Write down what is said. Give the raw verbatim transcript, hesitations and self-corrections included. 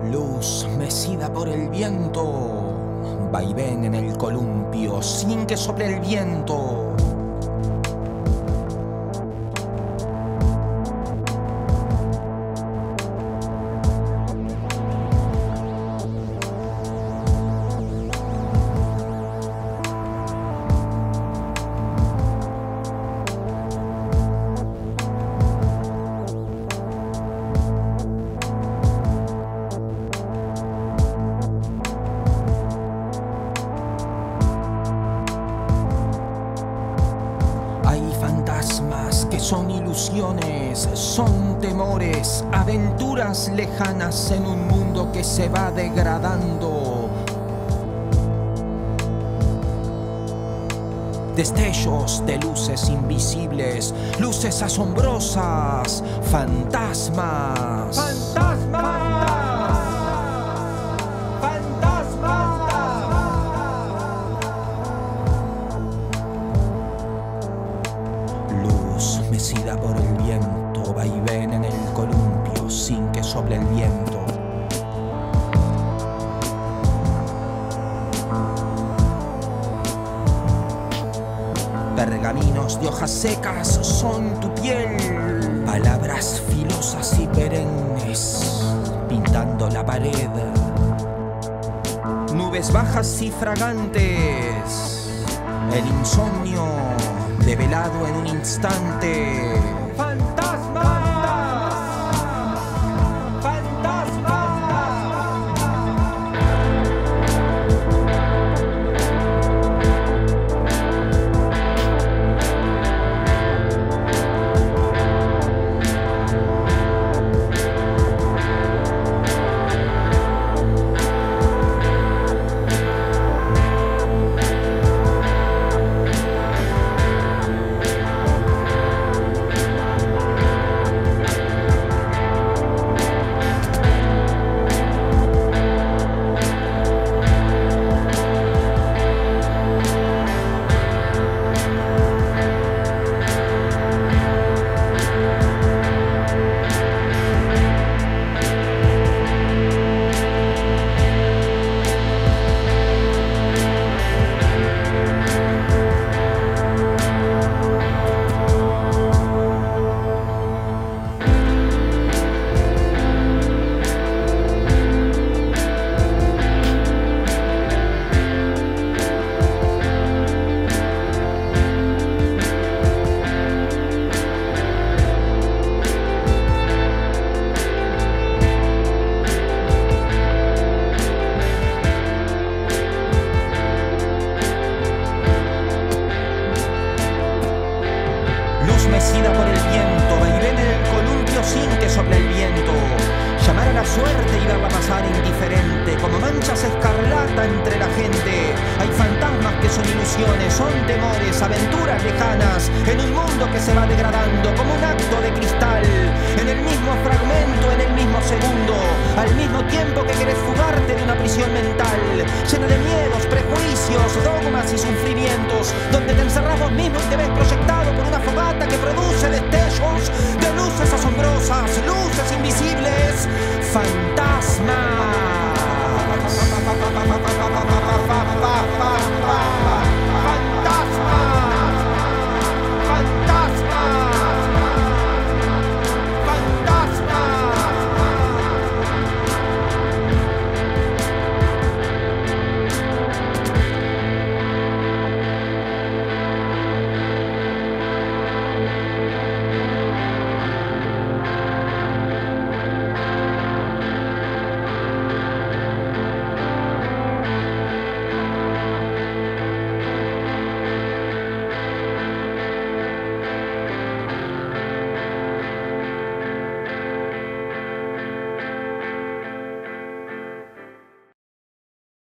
Luz mecida por el viento, vaivén en el columpio sin que sople el viento. Fantasmas que son ilusiones, son temores, aventuras lejanas en un mundo que se va degradando. Destellos de luces invisibles, luces asombrosas, fantasmas. ¡Fantasmas! Mecida por el viento, vaivén en el columpio sin que sople el viento. Pergaminos de hojas secas son tu piel, palabras filosas y perennes pintando la pared. Nubes bajas y fragantes, el insomnio develado en un instante. ¡Fantasmas! Mecida por el viento, vaivén en el columpio sin que sople el viento. Llamar a la suerte y verla pasar indiferente, como manchas escarlata entre la gente. Hay fantasmas que son ilusiones, son temores, aventuras lejanas, en un mundo que se va degradando como un acto de cristal. En el mismo fragmento, en el mismo segundo, al mismo tiempo que querés fugarte de una prisión mental, llena de miedos, prejuicios, dogmas y sufrimientos, donde